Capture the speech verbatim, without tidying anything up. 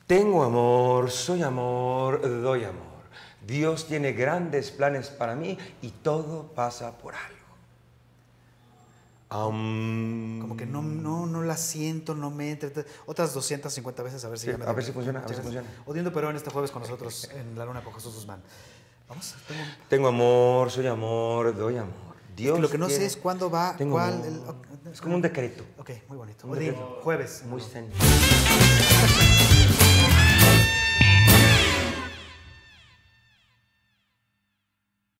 Tengo amor, soy amor, doy amor. Dios tiene grandes planes para mí y todo pasa por algo. Um, Como que no, no, no la siento, no me entra. Otras doscientas cincuenta veces a ver si sí, ya me a ver si funciona, a ver si funciona. Odiando Perón este jueves con nosotros en La Luna con Jesús Guzmán. Vamos, tengo... Tengo amor, soy amor, doy amor. Dios es que lo que no tiene... sé es cuándo va, Tengo cuál... amor. El... Okay. Es como un decreto. Ok, muy bonito. Un Odín, decreto. jueves. Muy zen.